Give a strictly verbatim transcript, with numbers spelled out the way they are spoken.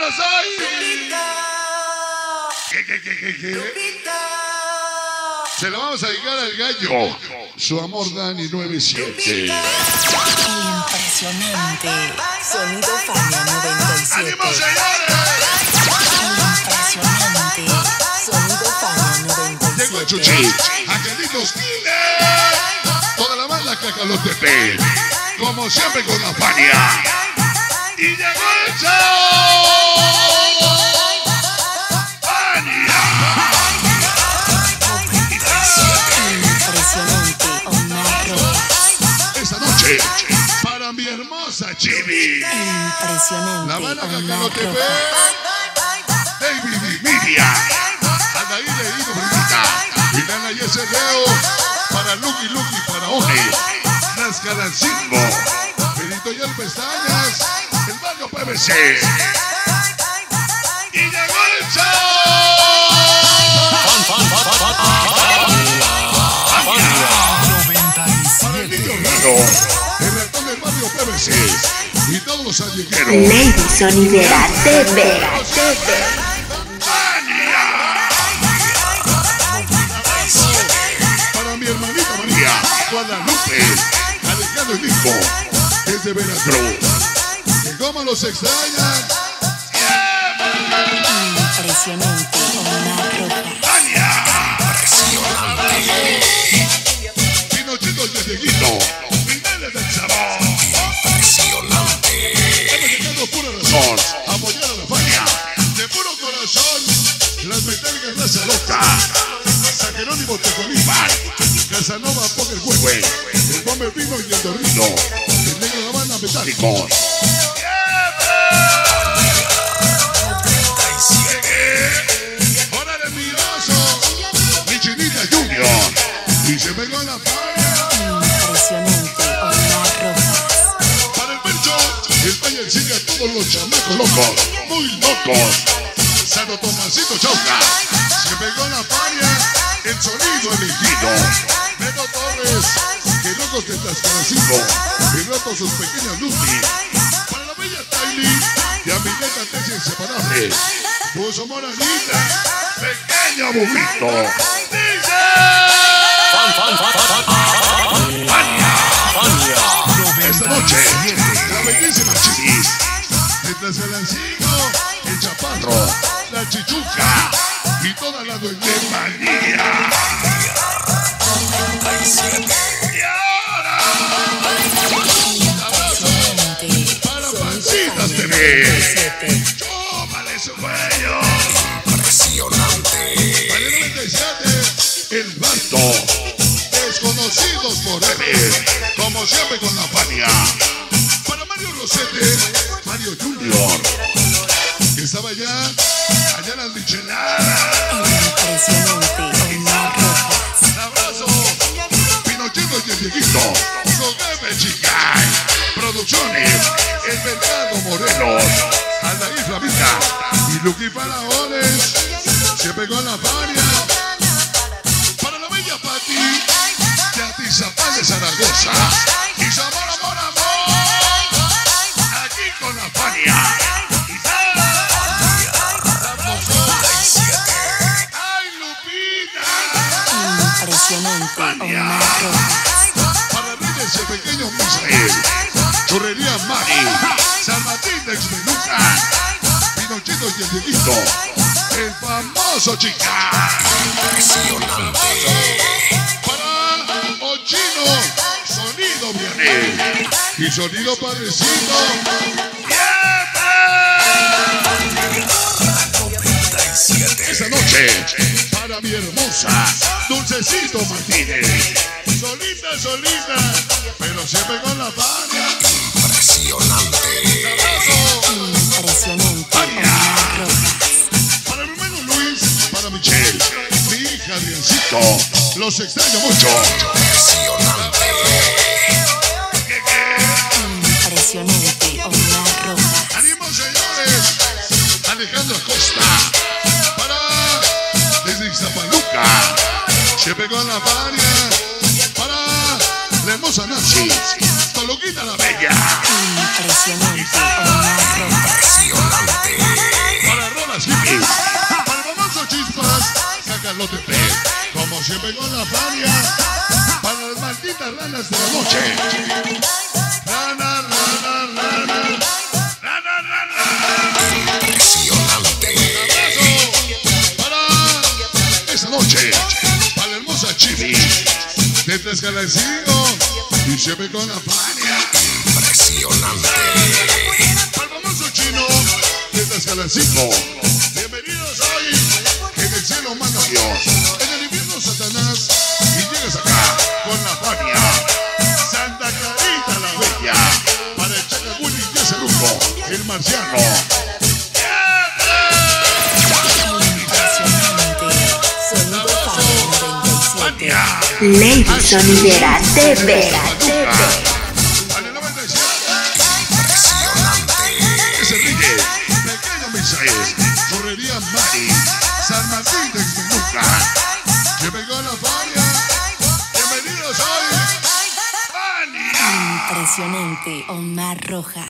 ¡Vámonos ahí! ¿Qué, qué, qué, qué, qué? Se lo vamos a dedicar al gallo. Su amor Dani noventa y siete. Impresionante. Sonido Fania noventa y siete. ¡Ánimo, señores! Impresionante. Sonido Fania noventa y Llegó el siete. Chuchi. Angelitos Tiner. Toda la banda Cacalotepe. Como siempre con la Fania. Y llegó el show. Fania. Impresionante. Omar Rojas. Esta noche, para mi hermosa Chibi. Impresionante. La banda Omar Cacalotepe. Rojas. David y Miriam. Anaí Leído Brindita. Y Nana y ese Leo. Para Lucky Lucky, para Oni. Las Calancingo. Pedito y el Pestañas. El barrio P V C. Y llegó el show. Para el niño raro. El ratón del barrio P V C. Y todos los allegueros. Lady Sonidera T V. Para mi hermanita María, Guadalupe, Alejandro y Nico, desde Veracruz. Que como los extrañan. Impresionante. Omar Rojas. Pinochito y el Dieguito, finales del sabor. Hemos llegado pura razón, apoyar a la Fania. De puro corazón, las metálicas raza loca. San Jerónimo Tecolíbar, Casanova Poker Huevo, el Bomber Pino y el Dorrino, el Negro de Habana Metálicos. ¡Órale, mi oso! Mi Chinita Junior. Y se pegó la Fania. Impresionante. Omar Rojas. Para el Percho, el Valle sigue a todos los chamacos locos, muy locos. Santo Tomasito Chauca, se pegó la Fania. El sonido elegido. Neto Torres, que locos de Tlaxcalancingo, y roto sus pequeñas luces. Para la bella Tiny, y a mi neta Tesia inseparable. Puso moranita, pequeño burrito. Dice. Esta noche, la bellísima Chivis, el Tlaxcalancingo, el Chaparro, la Chichuca y toda la dueña María. Y ahora, abrazo para Pancitas T V. Chúpale su cuello. Para el noventa y siete, el Barto. Desconocidos por él, como siempre con la Fania. Para Mario Rosete, Mario Junior, que estaba allá, allá en las micheladas. Impresionante. Omar Rojas. Un abrazo, Pinochito y el Dieguito, Sogueme Chicay, Producciones, El Mercado Morelos, Aldaí Flamita y Luqui Faraones, se pegó en la Fania. Para la bella Pati, de Atizapán de Zaragoza, y Zamora, amor, amor, aquí con la Fania. ¡Ay, Lupita! Impresionante. Fania. Omar Rojas. Para Reyes el pequeño Misael, Churrería Mari, San Martín de Exmenuca, Pinochito y el Dieguito, el famoso Chica. Para Ochino, Sonido Vianel y Sonido Padrecito. Esta noche, para mi hermosa Dulcecito Martínez, solita, solita, pero siempre con la Fania. Impresionante. Omar Rojas. Para mi hermano Luis, para Michelle, mi hija Adriancito, los extraño mucho. ¿Qué, qué? Impresionante. Omar Rojas. ¡Ánimo, señores! Alejandro Acosta, para desde Ixtapaluca, se pegó en la Fania. Para la hermosa Nancy, Toluquita la Bella. Impresionante. Omar Rojas. Impresionante. Ricardo Tepe. Como siempre con la Fania. Para las malditas ranas de la noche. Rana, rana, rana. Rana, rana. Impresionante. Para esta noche. Para la hermosa Chibi. De Tlaxcalancingo. Y siempre con la Fania. Impresionante. Al famoso chino de Tlaxcalancingo. Bienvenidos hoy. En el cielo manda Dios. En el infierno Satanás. Y llegas acá con la Fania. Santa Clarita la Bella. Para el Chacabuli y ese rumbo. El marciano. Sonido Fania noventa y siete. Lady Sonidera T V. Al noventa y siete. Ese Rigue. Pequeño Misael. Correría Mari. San Martín de Xmenuca. Que pegó la Fania. Bienvenidos hoy. Fania. Impresionante Omar Rojas.